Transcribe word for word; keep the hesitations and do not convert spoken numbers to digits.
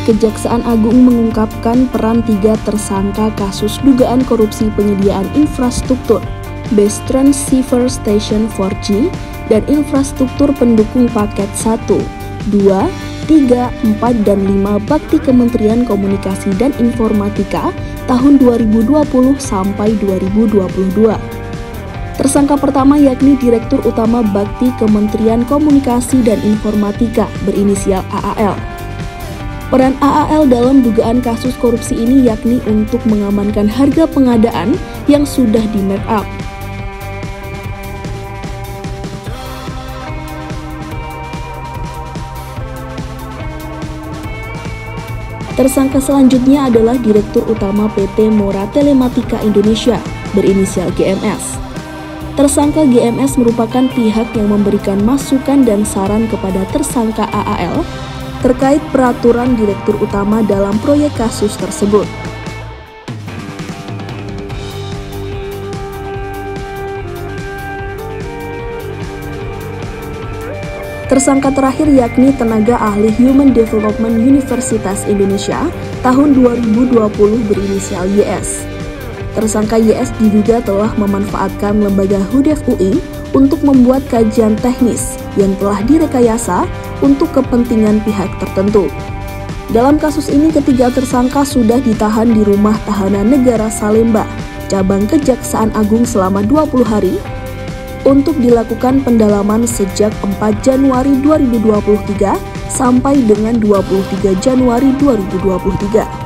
Kejaksaan Agung mengungkapkan peran tiga tersangka kasus dugaan korupsi penyediaan infrastruktur Base Transceiver Station empat G dan infrastruktur pendukung paket satu, dua, tiga, empat, dan lima Bakti Kementerian Komunikasi dan Informatika tahun dua ribu dua puluh sampai dua ribu dua puluh dua. Tersangka pertama yakni Direktur Utama Bakti Kementerian Komunikasi dan Informatika berinisial A A L. Peran A A L dalam dugaan kasus korupsi ini yakni untuk mengamankan harga pengadaan yang sudah di-mark up. Tersangka selanjutnya adalah Direktur Utama P T Mora Telematika Indonesia berinisial G M S. Tersangka G M S merupakan pihak yang memberikan masukan dan saran kepada tersangka A A L terkait peraturan Direktur Utama dalam proyek kasus tersebut. Tersangka terakhir yakni tenaga ahli Human Development Universitas Indonesia tahun dua ribu dua puluh berinisial Y S. Tersangka Y S diduga telah memanfaatkan lembaga Hudef U I untuk membuat kajian teknis yang telah direkayasa untuk kepentingan pihak tertentu. Dalam kasus ini, ketiga tersangka sudah ditahan di Rumah Tahanan Negara Salemba, Cabang Kejaksaan Agung selama dua puluh hari untuk dilakukan pendalaman sejak empat Januari dua ribu dua puluh tiga sampai dengan dua puluh tiga Januari dua ribu dua puluh tiga.